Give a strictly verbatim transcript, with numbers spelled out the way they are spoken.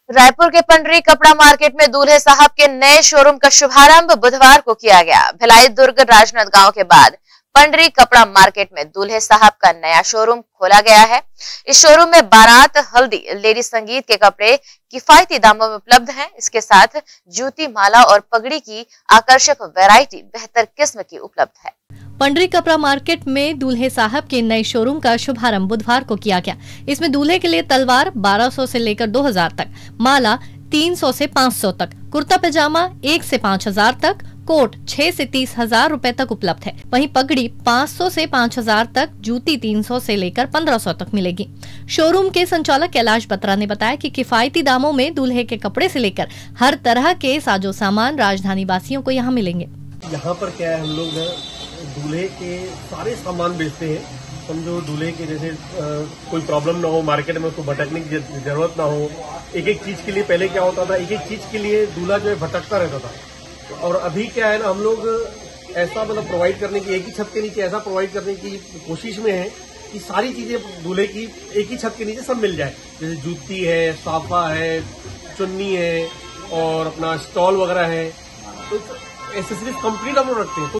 रायपुर के पंडरी कपड़ा मार्केट में दूल्हे साहब के नए शोरूम का शुभारंभ बुधवार को किया गया। भिलाई दुर्ग राजनांदगांव के बाद पंडरी कपड़ा मार्केट में दूल्हे साहब का नया शोरूम खोला गया है। इस शोरूम में बारात, हल्दी, लेडी संगीत के कपड़े किफायती दामों में उपलब्ध हैं। इसके साथ जूती, माला और पगड़ी की आकर्षक वैरायटी बेहतर किस्म की उपलब्ध है। पंडरी कपड़ा मार्केट में दूल्हे साहब के नए शोरूम का शुभारंभ बुधवार को किया गया। इसमें दूल्हे के लिए तलवार बारह सौ से लेकर दो हज़ार तक, माला तीन सौ से पाँच सौ तक, कुर्ता पैजामा एक से पाँच हज़ार तक, कोट छह से तीस हजार रूपए तक उपलब्ध है। वहीं पगड़ी पाँच सौ से पाँच हज़ार तक, जूती तीन सौ से लेकर पंद्रह सौ तक मिलेगी। शोरूम के संचालक कैलाश बत्रा ने बताया कि किफायती दामों में दूल्हे के कपड़े से लेकर हर तरह के साजो सामान राजधानी वासियों को यहाँ मिलेंगे। यहाँ पर क्या है, हम लोग दूल्हे के सारे सामान बेचते हैं। समझो दूल्हे के जैसे आ, कोई प्रॉब्लम ना हो, मार्केट में उसको भटकने की जरूरत ना हो। एक एक चीज के लिए पहले क्या होता था, एक एक चीज के लिए दूल्हा जो है भटकता रहता था। और अभी क्या है ना, हम लोग ऐसा मतलब प्रोवाइड करने की, एक ही छत के नीचे ऐसा प्रोवाइड करने की कोशिश में है कि सारी चीजें दूल्हे की एक ही छत के नीचे सब मिल जाए। जैसे जूती है, साफा है, चुन्नी है और अपना स्टॉल वगैरह है, तो एसेसरीज कंप्लीट हम लोग रखते हैं।